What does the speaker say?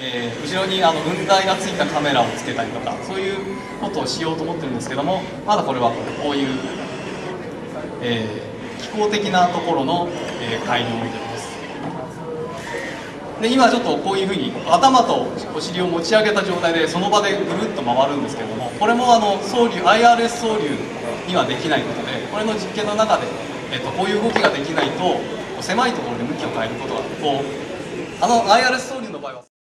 後ろに雲台がついたカメラをつけたりとか、そういうことをしようと思ってるんですけども、まだこれはこういう、機構的なところの、改良モデルです。で今ちょっとこういうふうに頭とお尻を持ち上げた状態でその場でぐるっと回るんですけれども、これも操縦 IRS 操縦にはできないことで、これの実験の中で、こういう動きができないと狭いところで向きを変えることがIRS 操縦